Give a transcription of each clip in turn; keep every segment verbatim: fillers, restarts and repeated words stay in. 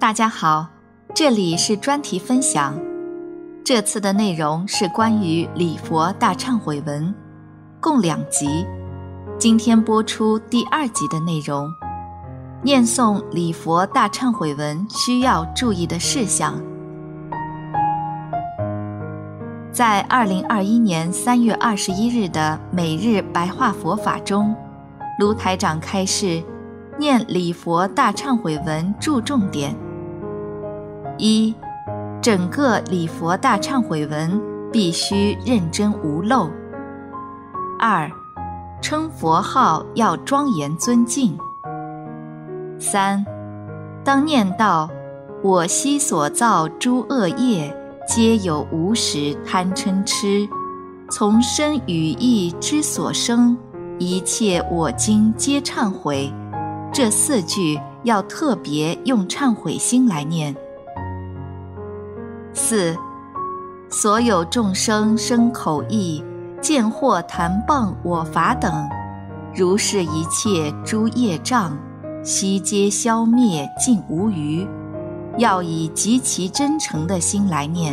大家好，这里是专题分享。这次的内容是关于礼佛大忏悔文，共两集。今天播出第二集的内容，念诵礼佛大忏悔文需要注意的事项。在二零二一年三月二十一日的每日白话佛法中，卢台长开示念礼佛大忏悔文注重点：一、整个礼佛大忏悔文必须认真无漏；二、称佛号要庄严尊敬；三、当念到我昔所造诸恶业，皆有无始贪嗔痴，从身语意之所生，一切我今皆忏悔，这四句要特别用忏悔心来念。四、所有众生生口意，见或谈谤我法等，如是一切诸业障，悉皆消灭尽无余，要以极其真诚的心来念。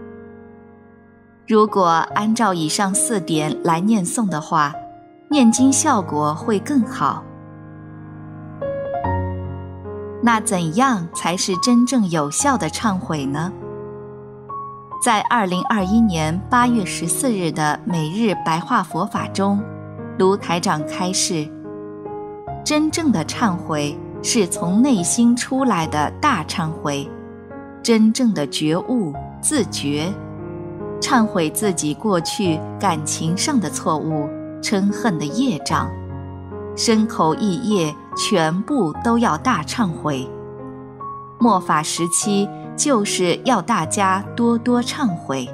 如果按照以上四点来念诵的话，念经效果会更好。那怎样才是真正有效的忏悔呢？在二零二一年八月十四日的每日白话佛法中，卢台长开示，真正的忏悔是从内心出来的大忏悔，真正的觉悟自觉，忏悔自己过去感情上的错误、嗔恨的业障，身口意业全部都要大忏悔。末法时期就是要大家多多忏悔。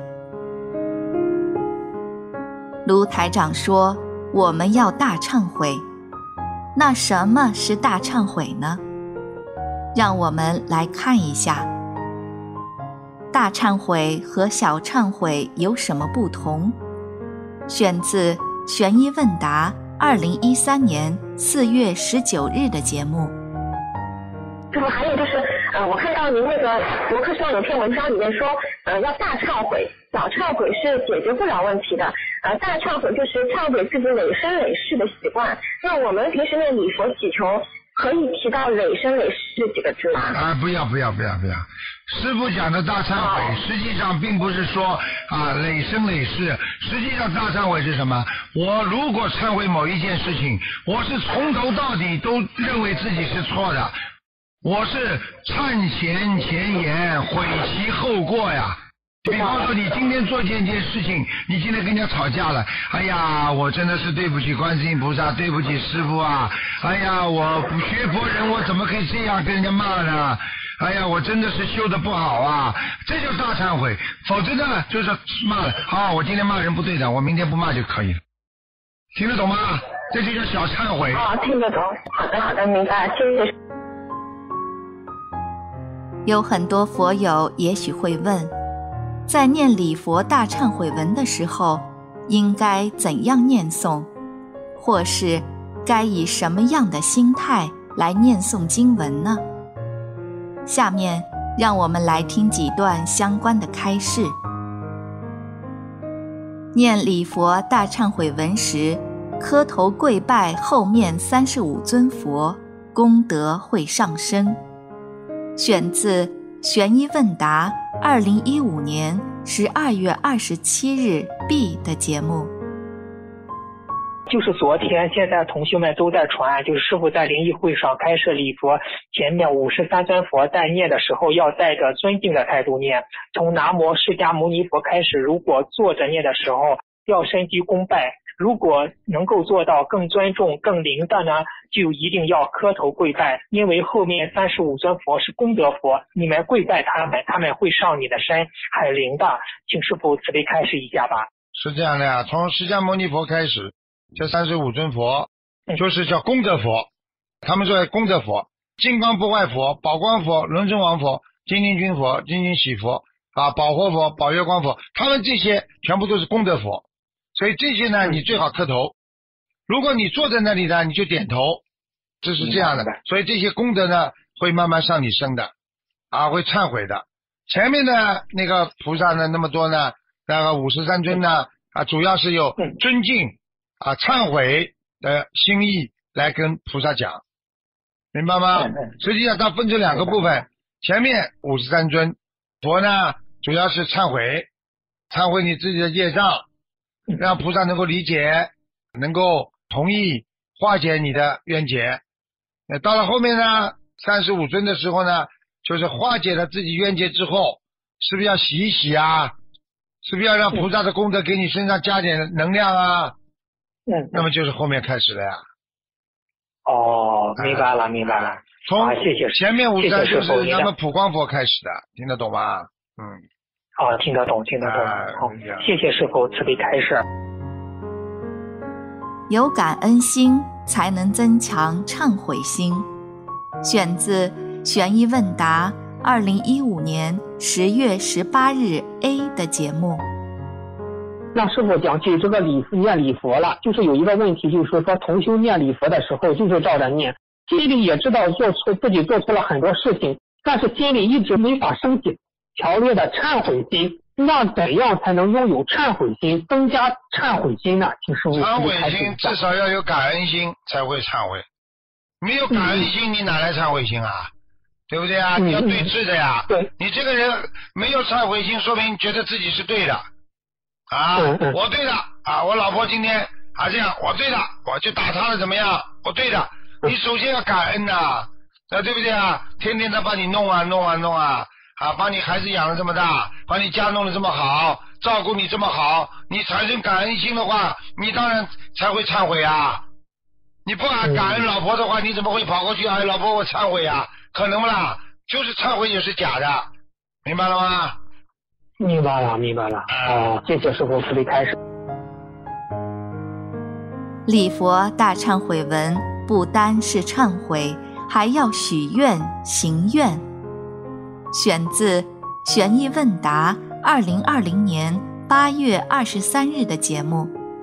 卢台长说我们要大忏悔，那什么是大忏悔呢？让我们来看一下，大忏悔和小忏悔有什么不同？选自悬疑问答二零一三年四月十九日的节目。 师父，还有就是，呃，我看到您那个博客上有篇文章里面说，呃，要大忏悔，小忏悔是解决不了问题的。呃，大忏悔就是忏悔自己累生累世的习惯。那我们平时念礼佛祈求，可以提到累生累世这几个字吗？ 啊，不要不要不要不要！师父讲的大忏悔，哦、实际上并不是说啊累生累世，实际上大忏悔是什么？我如果忏悔某一件事情，我是从头到底都认为自己是错的。我是忏前前言，悔其后过呀。比方说你今天做这件事情，你今天跟人家吵架了，哎呀我真的是对不起观世音菩萨，对不起师父啊，哎呀我不学佛人，我怎么可以这样跟人家骂呢？哎呀我真的是修得不好啊，这就大忏悔。否则呢就是骂了，好我今天骂人不对的，我明天不骂就可以了。听得懂吗？这就叫小忏悔。 哦，听得懂。好的好的，明白，谢谢。 有很多佛友也许会问，在念礼佛大忏悔文的时候，应该怎样念诵，或是该以什么样的心态来念诵经文呢？下面让我们来听几段相关的开示。念礼佛大忏悔文时，磕头跪拜后面三十五尊佛，功德会上升。选自悬疑问答二零一五年十二月二十七日 B 的节目。 就是昨天现在同学们都在传，就是师父在灵异会上开设礼佛，前面五十三尊佛在念的时候要带着尊敬的态度念，从南无释迦牟尼佛开始，如果坐着念的时候要深鞠躬拜，如果能够做到更尊重更灵的呢，就一定要磕头跪拜，因为后面三十五尊佛是功德佛，你们跪拜他们，他们会上你的身，很灵的。请师父慈悲开示一下吧。 是这样的呀，从释迦牟尼佛开始，这三十五尊佛就是叫功德佛，他们说功德佛，金刚不坏佛、宝光佛、轮真王佛、精进君佛、精进喜佛啊、宝活佛、宝月光佛，他们这些全部都是功德佛。所以这些呢，你最好磕头。如果你坐在那里呢，你就点头，这是这样的。所以这些功德呢，会慢慢上你身的啊会忏悔的。前面的那个菩萨呢，那么多呢，那个五十三尊呢啊，主要是有尊敬啊忏悔的心意来跟菩萨讲，明白吗？实际上它分成两个部分，前面五十三尊佛呢主要是忏悔，忏悔你自己的业障，让菩萨能够理解，能够同意化解你的冤结。那到了后面呢，三十五尊的时候呢，就是化解了自己冤结之后，是不是要洗一洗啊？是不是要让菩萨的功德给你身上加点能量啊？ 嗯， 那么就是后面开始了呀。 哦，明白了，明白了。 从啊，谢谢前面五十三谢谢就是咱们普光佛开始的，听得懂吗？嗯。 啊，听得懂，听得懂。 啊好，谢谢师父慈悲开示。 有感恩心，才能增强忏悔心。选自《悬疑问答》二零一五年十月十八日 A 的节目。 让师傅讲起这个礼念礼佛了，就是有一个问题，就是说同修念礼佛的时候，就是照着念，心里也知道做错自己做错了很多事情，但是心里一直没法升起强烈的忏悔心。那怎样才能拥有忏悔心，增加忏悔心呢？请师傅忏悔心至少要有感恩心才会忏悔，没有感恩心、嗯、你哪来忏悔心啊？对不对啊？嗯、你要对峙的呀。 对， 你这个人没有忏悔心，说明觉得自己是对的啊。 嗯嗯、 我对的啊，我老婆今天啊这样，我对的，我就打她了，怎么样？我对的。你首先要感恩呐、啊，啊对不对啊？天天他把你弄啊弄啊弄啊。啊，把你孩子养得这么大，把你家弄得这么好，照顾你这么好，你产生感恩心的话，你当然才会忏悔啊。你不感恩老婆的话，你怎么会跑过去哎，老婆我忏悔啊？可能不啦？就是忏悔也是假的，明白了吗？ 明白了，明白了。哦，谢谢师父慈悲开示。 礼佛大忏悔文不单是忏悔，还要许愿行愿。选自《悬疑问答》二零二零年八月二十三日的节目。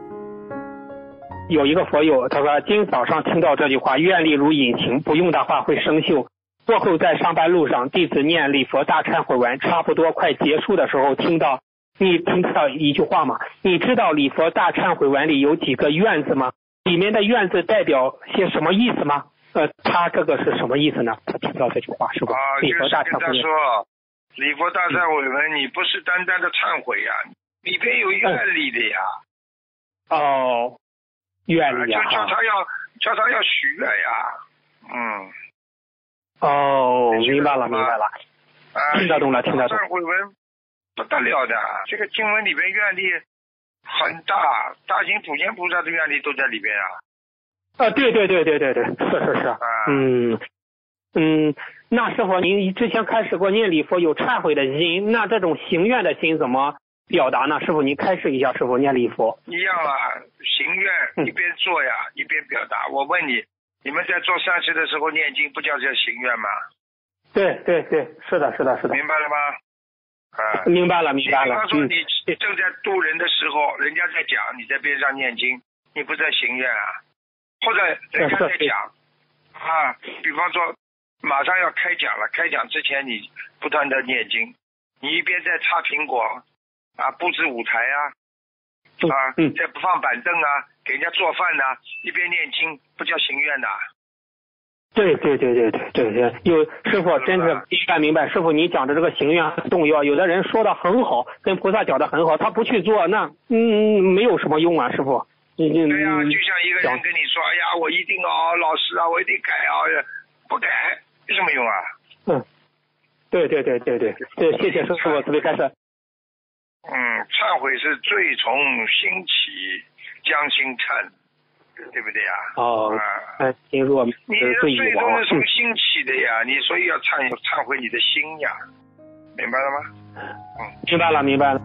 有一个佛友他说，今早上听到这句话，愿力如引擎，不用的话会生锈。过后在上班路上，弟子念礼佛大忏悔文，差不多快结束的时候，听到你听到一句话吗？你知道礼佛大忏悔文里有几个愿字吗？里面的愿字代表些什么意思吗？呃，他这个是什么意思呢？他听到这句话是吧？ 啊， 礼佛大忏悔文。 就是跟他说，礼佛大忏悔文，你不是单单的忏悔呀、啊，里边有愿力的呀。 嗯、哦，愿力呀、 啊。就叫他要叫他要许愿呀。嗯。 哦，明白了，明白了。 啊， 听得懂了，听得懂。 忏悔文不得了的，这个经文里边愿力很大，大行普贤菩萨的愿力都在里边啊。 啊，对对对对对对，是是是，啊、嗯嗯，那师傅您之前开始过念礼佛有忏悔的心，那这种行愿的心怎么表达呢？师傅您开示一下，师傅念礼佛一样啊，行愿一边做呀、嗯、一边表达。我问你，你们在做善事的时候念经不叫做行愿吗？ 对对对，是的是的是的， 明白了吗？啊， 明白了明白了。 比方说你正在渡人的时候，人家在讲，你在边上念经，你不在行愿啊？或者人家在讲啊，比方说马上要开讲了，开讲之前你不断的念经，你一边在擦苹果啊，布置舞台啊，啊， 嗯、 在不放板凳啊，给人家做饭呐、啊，一边念经，不叫行愿的。 对对对对对对对，有师傅真是明白明白，师傅你讲的这个行愿很重要，有的人说的很好，跟菩萨讲的很好，他不去做，那嗯没有什么用啊，师傅。 对呀、啊，就像一个人跟你说，哎呀，我一定哦，老师啊，我一定改啊，不改有什么用啊？ 嗯，对对对对对对，谢谢师傅慈悲开示。 嗯，忏悔是罪从心起，将心忏，对不对呀、啊？ 哦，哎、啊，心若你的罪都是从心起的呀，你所以要忏忏悔你的心呀，明白了吗？ 嗯，明白了，明白了。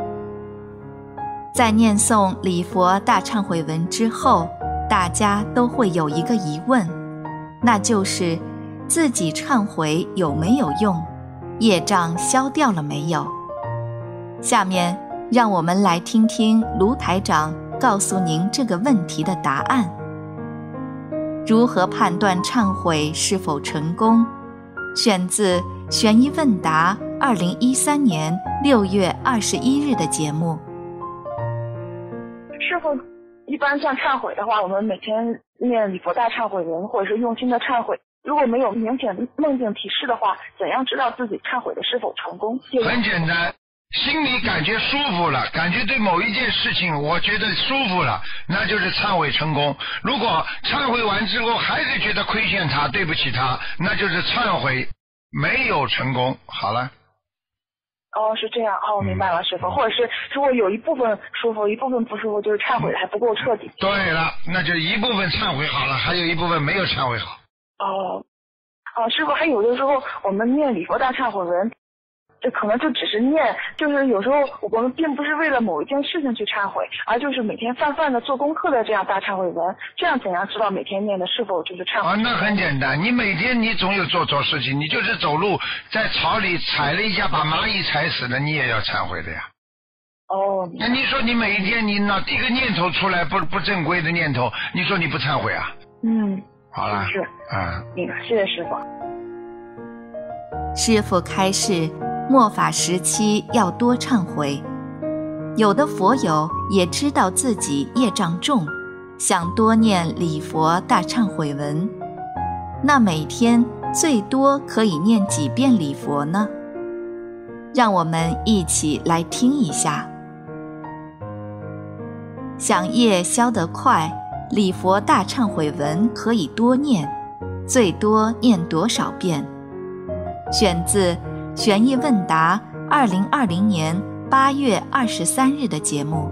在念诵礼佛大忏悔文之后，大家都会有一个疑问，那就是自己忏悔有没有用，业障消掉了没有？下面让我们来听听卢台长告诉您这个问题的答案。如何判断忏悔是否成功？ 选自《悬疑问答》二零一三年六月二十一日的节目。 师父，一般像忏悔的话，我们每天念礼佛大忏悔文，或者是用心的忏悔，如果没有明显梦境提示的话，怎样知道自己忏悔的是否成功？ 很简单，心里感觉舒服了，感觉对某一件事情我觉得舒服了，那就是忏悔成功。如果忏悔完之后还是觉得亏欠他，对不起他，那就是忏悔没有成功。好了。 哦，是这样。哦，明白了，师父。或者是如果有一部分舒服，一部分不舒服，就是忏悔的还不够彻底。 对了，那就一部分忏悔好了，还有一部分没有忏悔好。 哦，哦，师父，还有的时候我们念礼佛大忏悔文，这可能就只是念，就是有时候我们并不是为了某一件事情去忏悔，而就是每天泛泛的做功课的这样大忏悔文，这样怎样知道每天念的是否就是忏悔？ 啊，那很简单，你每天你总有做错事情，你就是走路在草里踩了一下，把蚂蚁踩死了，你也要忏悔的呀。 哦。 那你说你每一天你脑一个念头出来不不正规的念头，你说你不忏悔啊？ 嗯。 好了。 是。 嗯。 明白，谢谢师父。 师父开示，末法时期要多忏悔。有的佛友也知道自己业障重，想多念礼佛大忏悔文，那每天最多可以念几遍礼佛呢？让我们一起来听一下。想业消得快，礼佛大忏悔文可以多念，最多念多少遍？选自《悬疑问答》二零二零年八月二十三日的节目。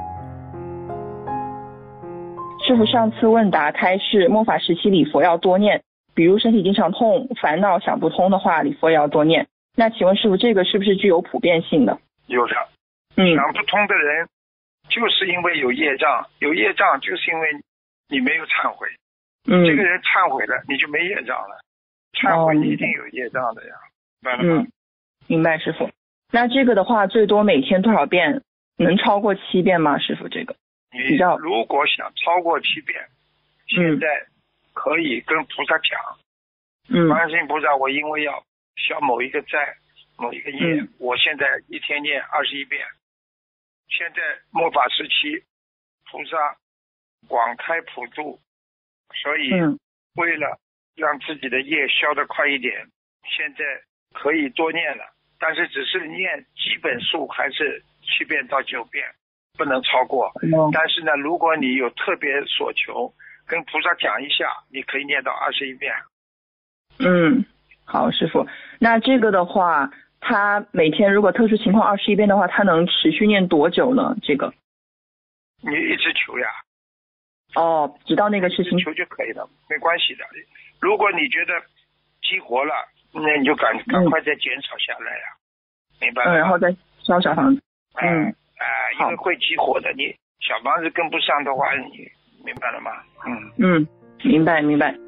师父上次问答开示，末法时期礼佛要多念，比如身体经常痛、烦恼想不通的话，礼佛也要多念。那请问师父，这个是不是具有普遍性的？ 有的。 嗯。 想不通的人，就是因为有业障，有业障就是因为你没有忏悔。 嗯。 这个人忏悔了，你就没业障了。忏悔一定有业障的呀，明白了吗？ 嗯，明白师父。那这个的话，最多每天多少遍？能超过七遍吗？师父，这个你如果想超过七遍，现在可以跟菩萨讲， 嗯， 观世音菩萨，我因为要消某一个债、某一个业， 嗯、 我现在一天念二十一遍。现在末法时期，菩萨广开普度，所以为了让自己的业消得快一点，现在可以多念了，但是只是念基本数还是七遍到九遍，不能超过。 嗯、 但是呢，如果你有特别所求，跟菩萨讲一下，你可以念到二十一遍。 嗯，好，师父。那这个的话，他每天如果特殊情况二十一遍的话，他能持续念多久呢？这个？ 你一直求呀。 哦，直到那个事情求就可以了，没关系的。如果你觉得激活了，那你就赶赶快再减少下来呀、啊，明白吗？ 嗯，然后再烧小房子。 嗯，哎、呃，因为会激活的，你小房子跟不上的话，你明白了吗？嗯嗯，明白明白。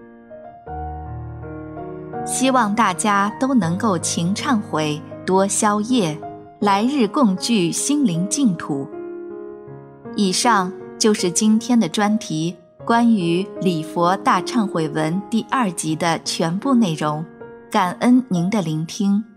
希望大家都能够勤忏悔，多消业，来日共聚心灵净土。以上就是今天的专题，关于礼佛大忏悔文第二集的全部内容。感恩您的聆听。